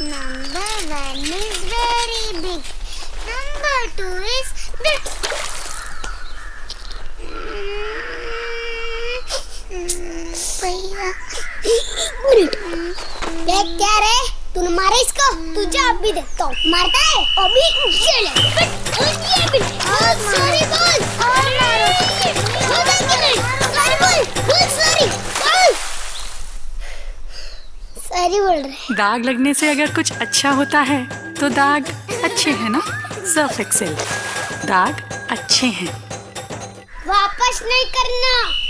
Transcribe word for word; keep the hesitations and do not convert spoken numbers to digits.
Number one is very big. Number two is big. देख क्या रे, तूने मारा इसको? तुझे अभी देखता हूँ। मारता है? अभी चले। सॉरी बोल। सॉरी बोल। बोल सॉरी। सॉरी बोल रहे। दाग लगने से अगर कुछ अच्छा होता है तो दाग अच्छे हैं ना? सर्फ एक्सेल, दाग अच्छे हैं। वापस नहीं करना।